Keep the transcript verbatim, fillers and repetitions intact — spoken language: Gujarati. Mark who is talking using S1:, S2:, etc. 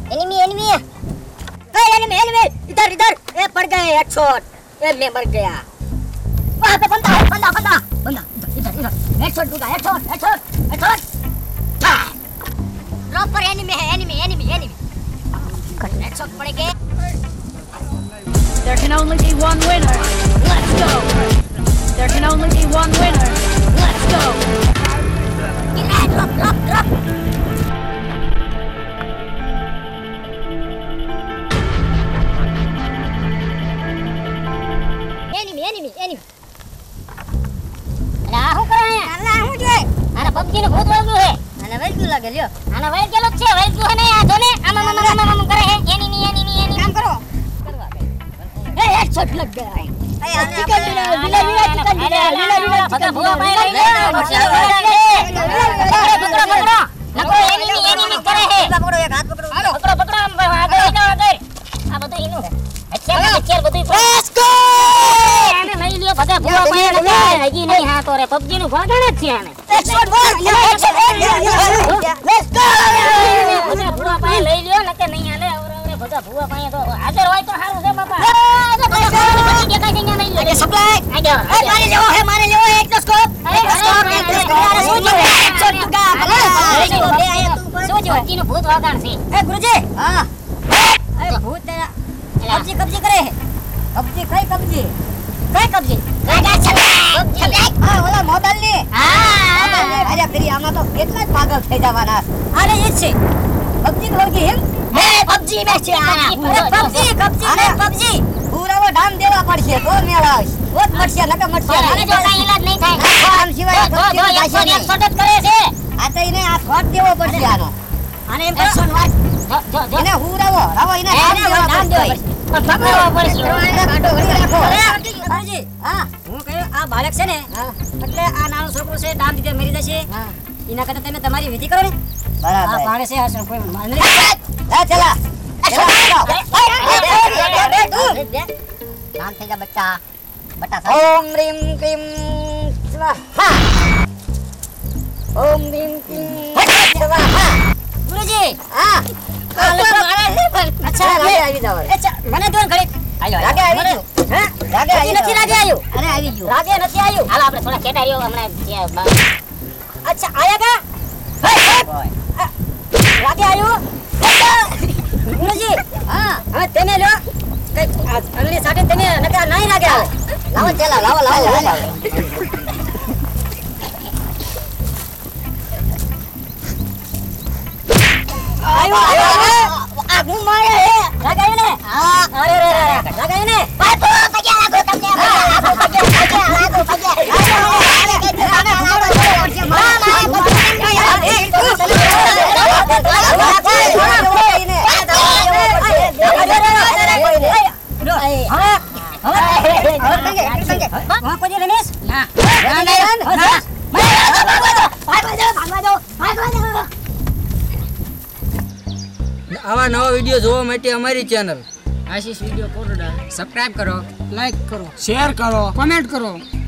S1: एनिमी एनिमी ए एनिमी एनिमी इधर इधर ए पड़ गए हेडशॉट ए मैं मर गया वहां पे बंदा है बंदा बंदा बंदा इधर इधर हेडशॉट दूंगा headshot headshot headshot proper enemy है एनिमी एनिमी एनिमी हेडशॉट पड़ेंगे
S2: There can only be one winner. Let's go. There can only be one winner. Let's go.
S1: Drop, drop, drop. Enemy, enemy, enemy. અલા હું કરે હે? અલા હું જોય? આના પબજી નું ભૂત વળગ્યું હે. આના વળગ્યું લાગે લ્યો. આના વળગેલો જ છે, વળગ્યું હે ને આ જો ને આમ આમ આમ આમ કરે હે. Enemy enemy enemy. કામ કરો. કરવા દે. એ હેડશોટ લગ ગયા હે. અરે ચિકન ડિનર, લીલા લીલા ચિકન ડિનર, લીલા લીલા બધા ભૂવા પાઈ લઈ લે. પકડો પકડો. નકો એનિમી એનિમી કરે હે. પકડો એક હાથ પકડો. હાલો પકડો પકડો આગળ આગળ આગળ. આ બધું એનું હે. અચ્છા ચેર બધું લેટ્સ ગો. આને લઈ લ્યો બધા ભૂવા પાઈ લઈ લે. હજી નહીં હા તો રે પબજી નું ભાગણ જ છે આને. હેડશોટ બોલ. Let's go. બધા ભૂવા પાઈ લઈ લ્યો નકે નહીં હાલે. ઓરે બધા ભૂવા પાઈ તો હાજર હોય તો સારું છે બાપા. સપ્લાય આગળ મારી લેવો હે મારી લેવો એક તો સ્કોપ એક સ્કોપ એક સ્કોપ અરે શું જો હેડશોટ દુગા ભલે લે આયા તું પર શું જો હકીનું ભૂત વાગણ છે એ ગુરુજી હા અરે ભૂત તેરા કબજી કબજી કરે હે કબજી કઈ કબજી કઈ કબજી ગાડા છલાય છલાય હા ઓલા મોબાઈલ ની હા અરે ફરી આમાં તો કેટલા જ પાગલ થઈ જવાના આને ઈ છે કબજી વળગી હેમ હે પબજી મે છે આ પબજી કબજી ને પબજી પૂરાવો ડામ દેવા પડશે તો મેળાવ ઓત મળશે નકે મળશે આને જો કાઈ ઈલાજ નહીં થાય આમ સિવાય પબજી એકસો ને એકસો જ કરે છે આ તો એને આ થોટ દેવો પડશે આનો આને એમ એકસો વાત જો જો એને હુરાવો રાવો એને ડામ દેવા પડશે પણ પકડવો પડશે એને કાટો ઘડી રાખો અરજી હા હું કહ્યું આ બાળક છે ને એટલે આ નાનો છોકરો છે ડામ દીધે મરી જશે હા એના કરતા તમે તમારી વિધિ કરો ને બરાબર આ પાડે છે આ કોઈ માનરી લે ચલા શાંત થઈ જા બચ્ચા બટા ઓમ રીમ ક્રીમ સ્વાહા ઓમ રીમ ક્રીમ સ્વાહા ગુરુજી હા અચ્છા લાગે આવી જાવ અચ્છા મને દોન ઘડી આયો લાગે આવી ગયો હે લાગે આવી નથી લાગે આયો અરે આવી ગયો લાગે નથી આયો હાલ આપણે થોડા કેટા રહ્યો હમણાં અચ્છા આયા કા લાગે આયો ગુરુજી હા હવે તમે લો કઈ અગલી સાથે તમે નકા નહીં લાગે આવે લાવો ચલા લાવો લાવો લાવો આયો આયો આ હું મારે હે લાગાય ને હા અરે રે રે લાગાય ને પાતો પગ્યા લાગો તમને લાગો પગ્યા પગ્યા લાગો
S3: આવા નવા વિડીયો જોવા માટે અમારી ચેનલ
S4: આશીષ વિડીયો કોરોડા
S3: સબસ્ક્રાઇબ કરો,
S4: લાઈક કરો, શેર કરો, કમેન્ટ કરો.